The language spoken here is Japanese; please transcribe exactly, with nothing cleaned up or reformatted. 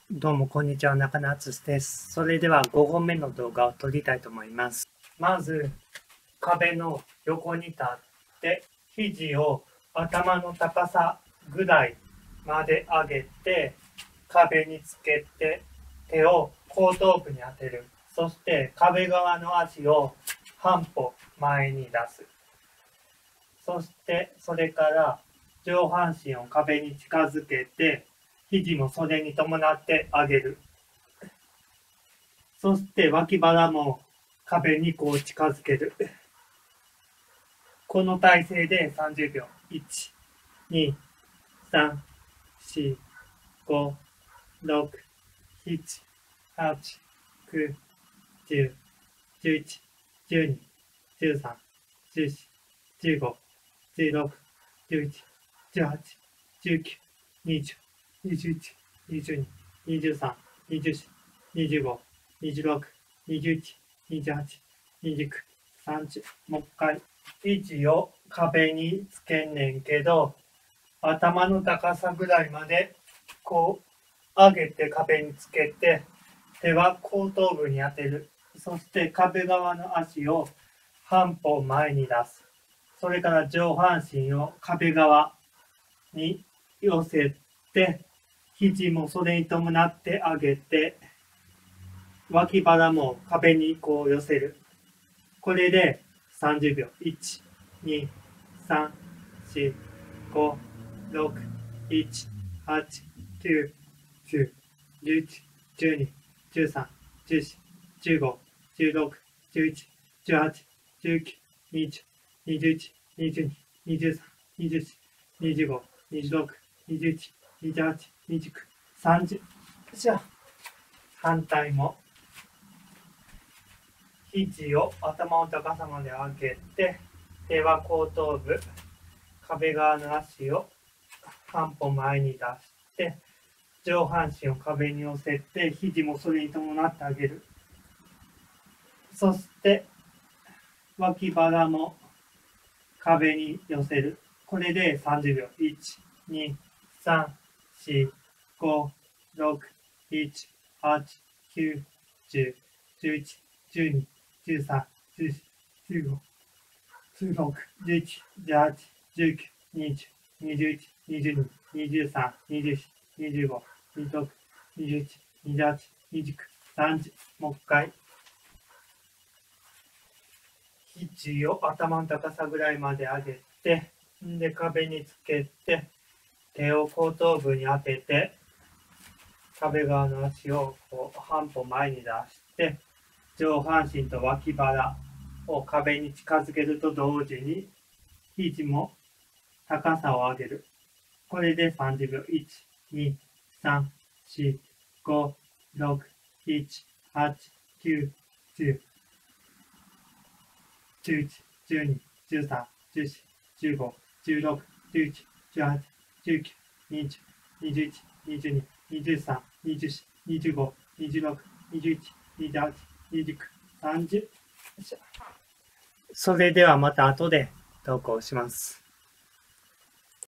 どうもこんにちは、中野敦です。それではごほんめの動画を撮りたいと思います。まず、壁の横に立って、肘を頭の高さぐらいまで上げて、壁につけて、手を後頭部に当てる。そして壁側の足を半歩前に出す。そしてそれから上半身を壁に近づけて、肘もそれに伴って上げる。そして脇腹も壁にこう近づける。この体勢でさんじゅうびょう。いち、に、さん、よん、ご、ろく、なな、はち、きゅう、じゅう、じゅういち、じゅうに、じゅうさん、じゅうよん、じゅうご、じゅうろく、じゅうなな、じゅうはち、じゅうきゅう、にじゅう、にじゅういち、にじゅうに、にじゅうさん、にじゅうよん、にじゅうご、にじゅうろく、にじゅういち、にじゅうはち、にじゅうきゅう、さんじゅう。もう一回。肘を壁につけんねんけど、頭の高さぐらいまでこう上げて壁につけて、手は後頭部に当てる。そして壁側の足を半歩前に出す。それから上半身を壁側に寄せて、肘もそれに伴って上げて、脇腹も壁にこう寄せる。これでさんじゅうびょう。いち、に、さん、よん、ご、ろく、なな、はち、きゅう、じゅう、じゅういち、じゅうに、じゅうさん、じゅうよん、じゅうご、じゅうろく、じゅういち、じゅうはち、じゅうきゅう、にじゅう、にじゅういち、にじゅうに、にじゅうさん、にじゅうよん、にじゅうご、にじゅうろく、にじゅういち、にじゅうはち、にじゅうきゅう、さんじゅう。じゃあ、反対も。肘を頭の高さまで上げて、手は後頭部、壁側の足を半歩前に出して、上半身を壁に寄せて、肘もそれに伴ってあげる。そして、脇腹も壁に寄せる。これでさんじゅうびょう。いち、に、さん、よん、ご、ろく、なな、はち、きゅう、じゅう、じゅういち、じゅうに、じゅうさん、じゅうよん、じゅうご、じゅうろく、じゅういち、じゅうはち、じゅうきゅう、にじゅう、にじゅういち、にじゅうに、にじゅうさん、にじゅうよん、にじゅうご、にじゅうろく、にじゅういち、にじゅうはち、にじゅうきゅう、さんじゅう。もう一回。肘を頭の高さぐらいまで上げて、で、壁につけて、手を後頭部に当てて、壁側の足をこう半歩前に出して、上半身と脇腹を壁に近づけると同時に、肘も高さを上げる。これでさんじゅうびょう。いち、に、さん、よん、ご、ろく、なな、はち、きゅう、じゅう、じゅういち、じゅうに、じゅうさん、じゅうよん、じゅうご、じゅうろく、じゅういち、じゅうはち、じゅうきゅう、にじゅう、にじゅういち、にじゅうに、にじゅうさん、にじゅうよん、にじゅうご、にじゅうろく、にじゅういち、にじゅうはち、にじゅうきゅう、さんじゅう。それではまた後で投稿します。